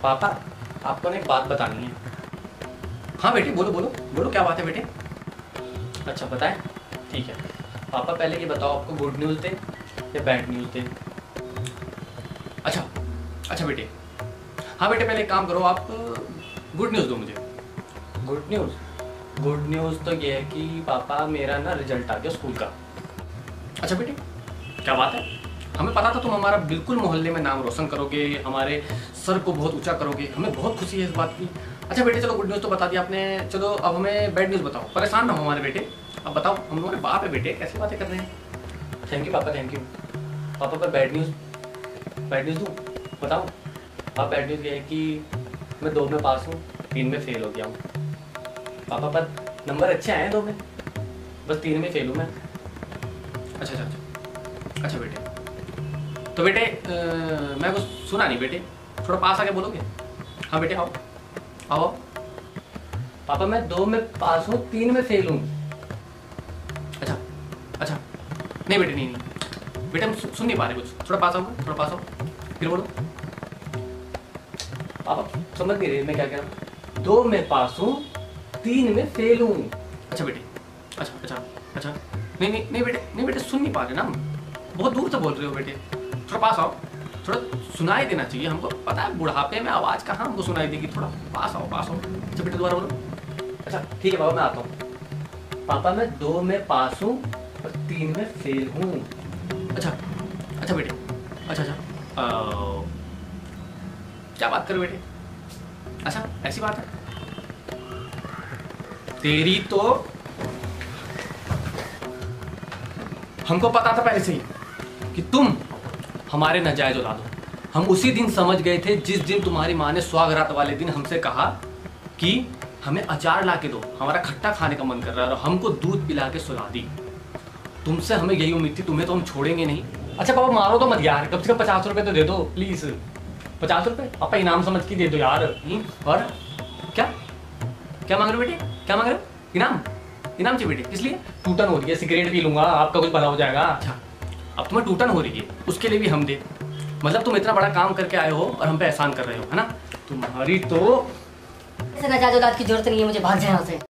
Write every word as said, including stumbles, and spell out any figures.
पापा आपको ना एक बात बतानी है। हाँ बेटे बोलो बोलो बोलो, क्या बात है बेटे? अच्छा बताएं, ठीक है। पापा पहले ये बताओ, आपको गुड न्यूज़ थे या बैड न्यूज़ थे? अच्छा अच्छा बेटे, हाँ बेटे पहले एक काम करो, आप गुड न्यूज़ दो मुझे। गुड न्यूज़ गुड न्यूज़ तो ये है कि पापा मेरा ना रिजल्ट आ गया स्कूल का। अच्छा बेटे क्या बात है, हमें पता था तुम हमारा बिल्कुल मोहल्ले में नाम रोशन करोगे, हमारे सर को बहुत ऊंचा करोगे, हमें बहुत खुशी है इस बात की। अच्छा बेटे चलो गुड न्यूज़ तो बता दिया आपने, चलो अब हमें बैड न्यूज़ बताओ। परेशान ना हो हमारे बेटे, अब बताओ, हम तुम्हारे बाप है बेटे, कैसी बातें कर रहे हैं। थैंक यू पापा, थैंक यू पापा। पर बैड न्यूज़ बैड न्यूज़ दूँ, बताओ। आप बैड न्यूज़ ये है कि मैं दो में पास हूँ, तीन में फेल हो गया हूँ पापा। पर नंबर अच्छे आए हैं दो में, बस तीन में फेल हूँ मैं। अच्छा अच्छा अच्छा अच्छा बेटे, तो बेटे आ, मैं कुछ सुना नहीं बेटे, थोड़ा पास आके बोलोगे? हाँ बेटे आओ आओ। पापा मैं दो में पास हूँ, तीन में फेल हूँ। अच्छा अच्छा नहीं बेटे, नहीं नहीं बेटे, हम सु, सुन नहीं पा रहे कुछ, थोड़ा पास आओ, थोड़ा पास आओ, फिर बोलो। पापा समझ नहीं रहे मैं क्या कह रहा हूँ। दो में पास हूँ, तीन में फेल हूँ। अच्छा बेटे, अच्छा अच्छा अच्छा नहीं नहीं नहीं बेटे, नहीं बेटे सुन नहीं पा रहे ना हम, बहुत दूर से बोल रहे हो बेटे, थोड़ा पास आओ, थोड़ा सुनाई देना चाहिए हमको। पता है बुढ़ापे में आवाज़ कहाँ हमको सुनाई देगी, थोड़ा पास आओ पास आओ। अच्छा बेटे दोबारा बोलो। अच्छा ठीक है पापा मैं आता हूँ। पापा मैं दो में पास हूँ और तीन में फेल हूँ। अच्छा अच्छा बेटे, अच्छा अच्छा आ, क्या बात कर बेटे? अच्छा ऐसी बात है तेरी, तो हमको पता था पहले से ही कि तुम हमारे नाजायज औलाद हो। हम उसी दिन समझ गए थे जिस दिन तुम्हारी माँ ने सुहागरात वाले दिन हमसे कहा कि हमें अचार ला के दो, हमारा खट्टा खाने का मन कर रहा है, और हमको दूध पिला के सुला दी। तुमसे हमें यही उम्मीद थी, तुम्हें तो हम छोड़ेंगे नहीं। अच्छा पापा मारो तो मत यार, कम से कम पचास रुपए तो दे दो प्लीज। पचास रुपए पापा इनाम समझ के दे दो यार। और क्या क्या मांग रहे हो बेटे, क्या मांग रहे हो? इनाम इनाम चाहिए बेटे, इसलिए टूटन हो रही है, सिगरेट पी लूंगा आपका कुछ भला हो जाएगा। अच्छा अब तुम्हें टूटन हो रही है, उसके लिए भी हम दे, मतलब तुम इतना बड़ा काम करके आए हो और हम पे एहसान कर रहे हो, है ना? तुम्हारी तो नाजायज औलाद की जरूरत नहीं है, मुझे भाग जाए यहाँ से।